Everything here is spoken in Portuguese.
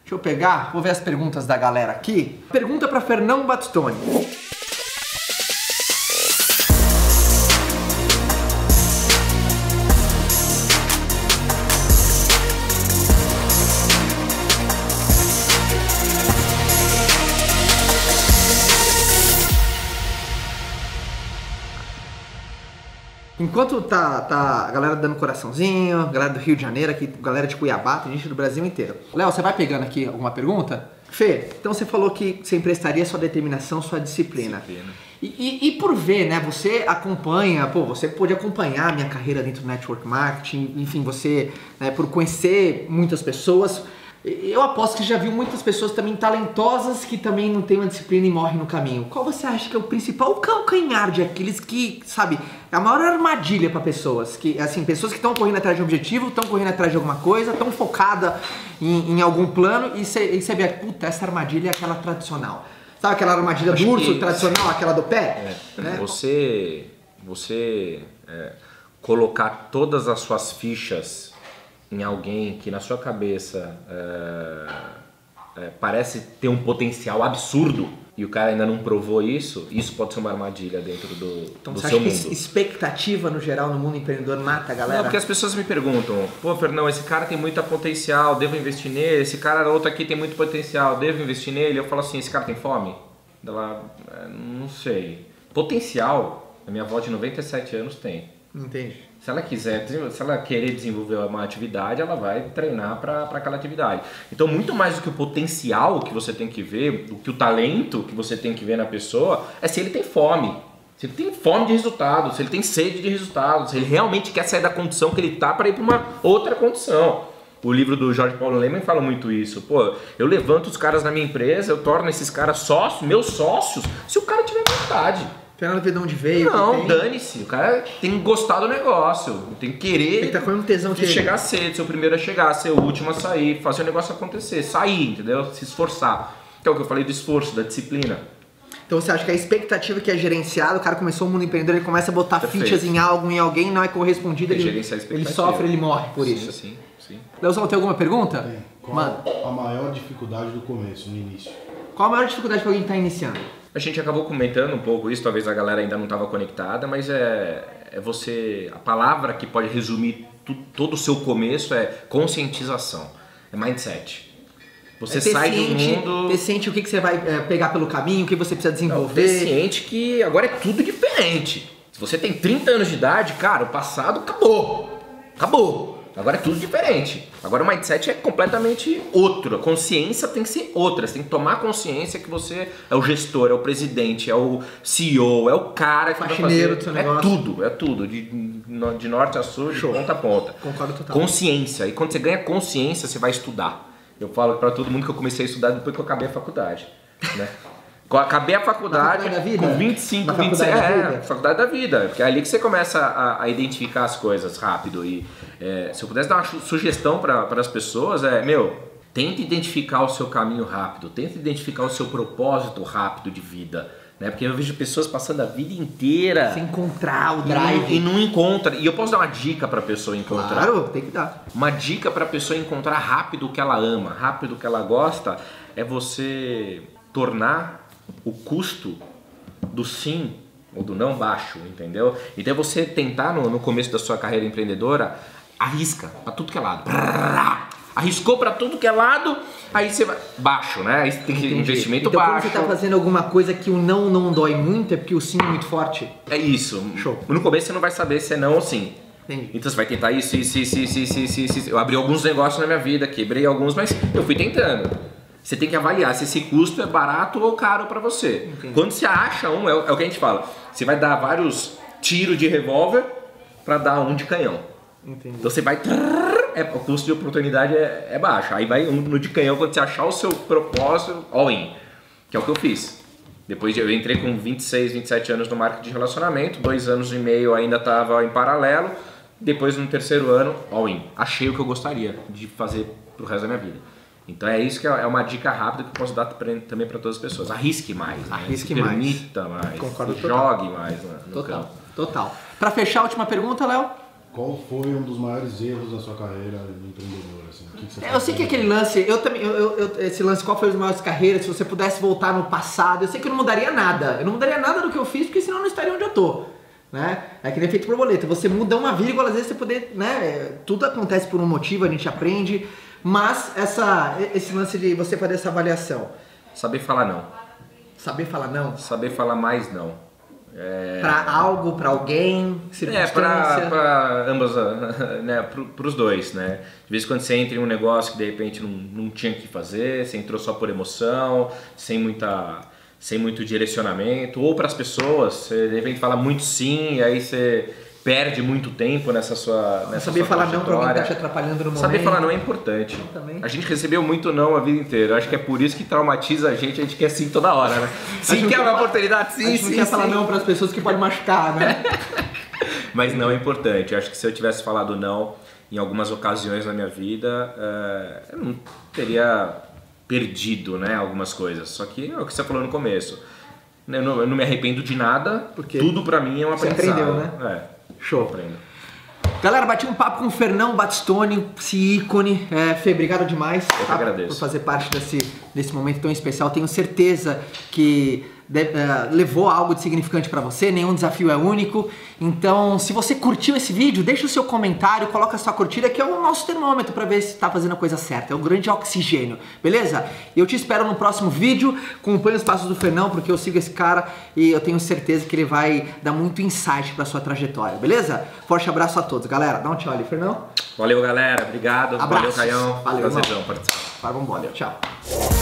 Deixa eu pegar, vou ver as perguntas da galera aqui. Pergunta para Fernão Battistoni. Enquanto tá a galera dando coraçãozinho, galera do Rio de Janeiro, aqui, galera de Cuiabá, tem gente do Brasil inteiro. Léo, você vai pegando aqui alguma pergunta? Fê, então você falou que você emprestaria sua determinação, sua disciplina. E por ver, né, você acompanha, pô, você pôde acompanhar a minha carreira dentro do Network Marketing, enfim, você, né, por conhecer muitas pessoas, eu aposto que já viu muitas pessoas também talentosas que também não têm uma disciplina e morrem no caminho. Qual você acha que é o principal calcanhar de Aquiles que, sabe, é a maior armadilha para pessoas? Que, assim, pessoas que estão correndo atrás de um objetivo, estão correndo atrás de alguma coisa, estão focadas em algum plano e você vê, puta, essa armadilha é aquela tradicional. Sabe aquela armadilha do urso tradicional, aquela do pé? Né? Você colocar todas as suas fichas em alguém que na sua cabeça parece ter um potencial absurdo e o cara ainda não provou isso pode ser uma armadilha dentro do seu mundo. Então você acha que expectativa no geral no mundo empreendedor mata a galera? Não, porque as pessoas me perguntam, pô, Fernão, esse cara tem muito potencial, devo investir nele? Esse cara outro aqui tem muito potencial, devo investir nele? Eu falo assim, esse cara tem fome? Ela, não sei. Potencial, a minha avó de 97 anos tem. Entendi. Se ela querer desenvolver uma atividade, ela vai treinar para aquela atividade. Então, muito mais do que o potencial que você tem que ver, do que o talento que você tem que ver na pessoa, é se ele tem fome. Se ele tem fome de resultado, se ele tem sede de resultado, se ele realmente quer sair da condição que ele está para ir para uma outra condição. O livro do Jorge Paulo Lemann fala muito isso. Pô, eu levanto os caras na minha empresa, eu torno esses caras sócios, meus sócios, se o cara tiver vontade. Fernando vê de onde veio. Não, dane-se. O cara tem que gostar do negócio. Tem que querer. Tem que estar com um tesão de chegar cedo, ser o primeiro a chegar, ser o último a sair, fazer o negócio acontecer, sair, entendeu? Se esforçar. Que é o que eu falei do esforço, da disciplina. Então você acha que a expectativa que é gerenciada, o cara começou o mundo empreendedor, ele começa a botar fichas em algo, em alguém, não é correspondido, ele sofre, ele morre por isso. Sim. Leozão, tem alguma pergunta? Tem. Qual a maior dificuldade do começo, no início? Qual a maior dificuldade para alguém que está iniciando? A gente acabou comentando um pouco isso, talvez a galera ainda não estava conectada, mas a palavra que pode resumir todo o seu começo é conscientização, é mindset. Você sai do mundo... Ter ciente o que você vai pegar pelo caminho, o que você precisa desenvolver. Ter ciente que agora é tudo diferente. Se você tem 30 anos de idade, cara, o passado acabou. Agora é tudo diferente. Agora o mindset é completamente outro. A consciência tem que ser outra. Você tem que tomar consciência que você é o gestor, é o presidente, é o CEO, é o cara que vai fazer. Do seu negócio. É tudo. De norte a sul, de ponta a ponta. Concordo total. Consciência. E quando você ganha consciência, você vai estudar. Eu falo para todo mundo que eu comecei a estudar depois que eu acabei a faculdade. Né? Acabei a faculdade com 25, 26 faculdade da vida, porque é ali que você começa a identificar as coisas rápido. E se eu pudesse dar uma sugestão para as pessoas, tente identificar o seu caminho rápido, tente identificar o seu propósito rápido de vida, né? Porque eu vejo pessoas passando a vida inteira sem encontrar o drive e não encontra. E eu posso dar uma dica para a pessoa encontrar. Claro, tem que dar. Uma dica para a pessoa encontrar rápido o que ela ama, rápido o que ela gosta, é você tornar o custo do sim ou do não baixo, entendeu? Então você tentar no começo da sua carreira empreendedora, arrisca para tudo que é lado. Arriscou para tudo que é lado, aí você vai baixo, né? Aí tem investimento então, baixo. Quando você tá fazendo alguma coisa que o não dói muito, é porque o sim é muito forte. É isso. Show. No começo você não vai saber se é não ou sim. Entendi. Então você vai tentar isso. Eu abri alguns negócios na minha vida, quebrei alguns, mas eu fui tentando. Você tem que avaliar se esse custo é barato ou caro para você. Entendi. Quando você acha é o que a gente fala. Você vai dar vários tiros de revólver para dar um de canhão. Entendi. Então você vai... o custo de oportunidade é baixo. Aí vai no de canhão quando você achar o seu propósito, all in. Que é o que eu fiz. Depois eu entrei com 26, 27 anos no marketing de relacionamento. 2 anos e meio ainda estava em paralelo. Depois no terceiro ano, all in. Achei o que eu gostaria de fazer pro resto da minha vida. Então é isso que é uma dica rápida que eu posso dar também para todas as pessoas. Arrisque mais, Arrisque né? mais. Permita mais. Concordo jogue mais no campo. Total. Para fechar, a última pergunta, Léo. Qual foi um dos maiores erros da sua carreira empreendedora? Assim? O que você Eu sei que aquele lance, eu também, esse lance, qual foi os maiores carreiras, se você pudesse voltar no passado, eu sei que eu não mudaria nada. Eu não mudaria nada do que eu fiz, porque senão eu não estaria onde eu tô. Né? É que nem efeito borboleta, você muda uma vírgula, às vezes você poder, né? Tudo acontece por um motivo, a gente aprende, mas esse lance de você fazer essa avaliação. Saber falar não. Saber falar não? Saber falar mais não. Pra algo, pra alguém, circunstância. Pra ambas, né, pros dois, né? De vez em quando você entra em um negócio que de repente não tinha que fazer, você entrou só por emoção, sem muito direcionamento, ou pras pessoas, você de repente fala muito sim, e aí você perde muito tempo nessa sua saber falar não pra alguém que tá te atrapalhando no momento. Saber falar não é importante. A gente recebeu muito não a vida inteira. Eu acho que é por isso que traumatiza a gente quer sim toda hora, né? Sim, quer uma oportunidade, sim, a gente não quer falar não pras pessoas que podem machucar, né? Mas não é importante. Eu acho que se eu tivesse falado não em algumas ocasiões na minha vida, eu não teria perdido, né, algumas coisas. Só que é o que você falou no começo. Eu não me arrependo de nada, porque tudo pra mim é uma aprendizado. Você aprendeu, né? Show. Aprendo. Galera, bati um papo com o Fernão Battistoni, esse ícone. Fê, obrigado demais. Eu que agradeço. Por fazer parte desse momento tão especial. Tenho certeza que levou algo de significante para você, nenhum desafio é único. Então, se você curtiu esse vídeo, deixa o seu comentário, coloca a sua curtida, que é o nosso termômetro para ver se tá fazendo a coisa certa. É o grande oxigênio, beleza? Eu te espero no próximo vídeo. Acompanhe os passos do Fernão, porque eu sigo esse cara e eu tenho certeza que ele vai dar muito insight para sua trajetória, beleza? Forte abraço a todos, galera. Dá um tchau ali, Fernão. Valeu, galera. Obrigado. Abraços. Valeu, Caião. Valeu, Prazerzão participar. Vamos embora. Tchau.